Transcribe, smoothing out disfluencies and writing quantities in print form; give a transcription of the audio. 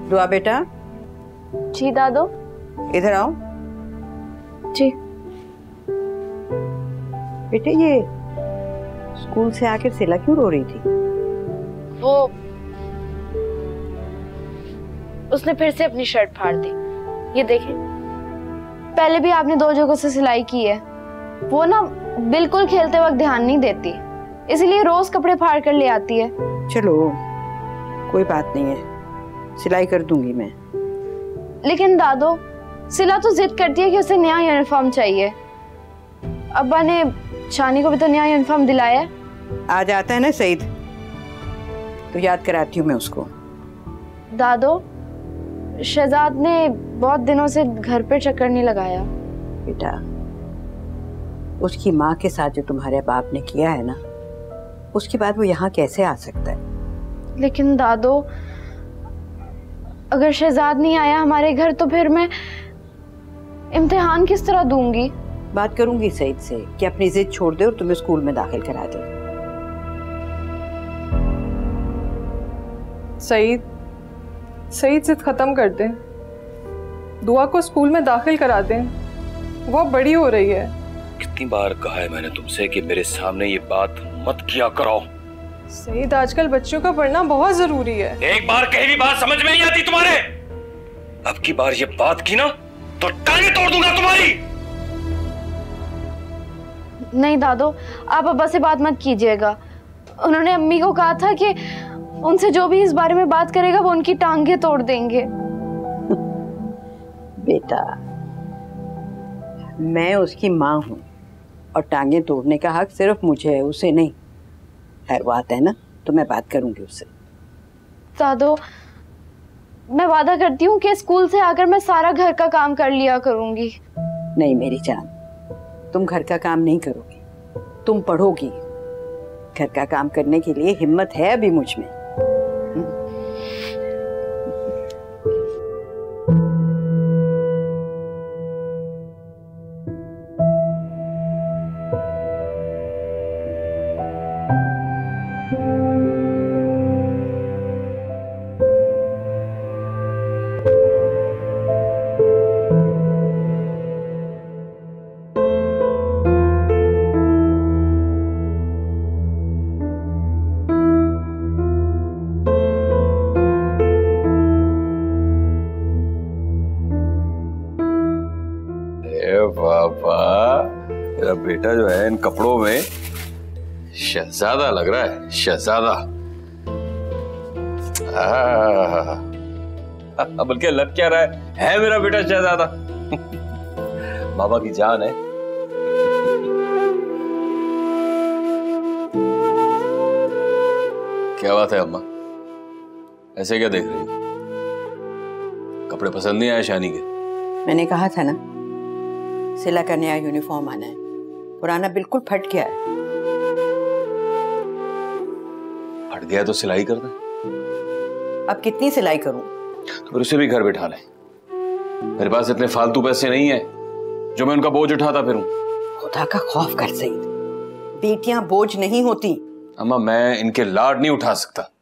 दुआ बेटा। जी दादो। इधर आओ। जी बेटे, ये स्कूल से आकर सिला क्यों रो रही थी? वो उसने फिर से अपनी शर्ट फाड़ दी। ये देखें, पहले भी आपने 2 जगहों से सिलाई की है। वो ना बिल्कुल खेलते वक्त ध्यान नहीं देती, इसलिए रोज कपड़े फाड़ कर ले आती है। चलो कोई बात नहीं है, सिलाई कर दूंगी मैं। लेकिन दादो, सिला तो जिद करती है कि उसे नया यूनिफॉर्म चाहिए। अब्बा ने शानी को भी तो नया यूनिफॉर्म दिलाया है। आज आता है ना सईद, तो याद कराती हूँ मैं उसको। दादो, शहजाद ने बहुत दिनों से घर पे चक्कर नहीं लगाया। बेटा, उसकी माँ के साथ जो तुम्हारे बाप ने किया है ना, उसके बाद वो यहाँ कैसे आ सकता है? लेकिन दादो, अगर शहजाद नहीं आया हमारे घर तो फिर मैं इम्तिहान किस तरह दूंगी? बात करूंगी सईद से कि अपनी जिद छोड़ दे और तुम्हें स्कूल में दाखिल करा दे। सईद जिद खत्म कर दें, दुआ को स्कूल में दाखिल करा दें। वो बड़ी हो रही है। कितनी बार कहा है मैंने तुमसे कि मेरे सामने ये बात मत किया करो। सईद, आजकल बच्चों का पढ़ना बहुत जरूरी है। एक बार कही भी बात समझ में नहीं आती तुम्हारे। अब की बार ये बात की ना तो टांगें तोड़ दूंगा तुम्हारी। नहीं दादो, आप अब्बा से बात मत कीजिएगा। उन्होंने अम्मी को कहा था कि उनसे जो भी इस बारे में बात करेगा वो उनकी टांगें तोड़ देंगे। बेटा, मैं उसकी माँ हूँ और टांगें तोड़ने का हक सिर्फ मुझे है, उसे नहीं है। वो आता है ना तो मैं बात करूंगी उससे। दादो, मैं वादा करती हूँ कि स्कूल से आकर मैं सारा घर का काम कर लिया करूंगी। नहीं मेरी जान, तुम घर का काम नहीं करोगी, तुम पढ़ोगी। घर का काम करने के लिए हिम्मत है अभी मुझ में। बाबा, मेरा बेटा जो है इन कपड़ों में शहजादा लग रहा है, शहजादा। बल्कि लग क्या रहा है मेरा बेटा शहजादा। बाबा की जान है। क्या बात है अम्मा, ऐसे क्या देख रही हो? कपड़े पसंद नहीं आए शानी के? मैंने कहा था ना, सिला का नया यूनिफॉर्म आना है, पुराना बिल्कुल फट गया है। फट गया तो सिलाई कर दे। अब कितनी सिलाई करूं? तो फिर उसे भी घर बिठा ले। मेरे पास इतने फालतू पैसे नहीं है जो मैं उनका बोझ उठाता फिरूं। खुदा का खौफ कर सईद, बेटियां बोझ नहीं होती। अम्मा, मैं इनके लाड नहीं उठा सकता।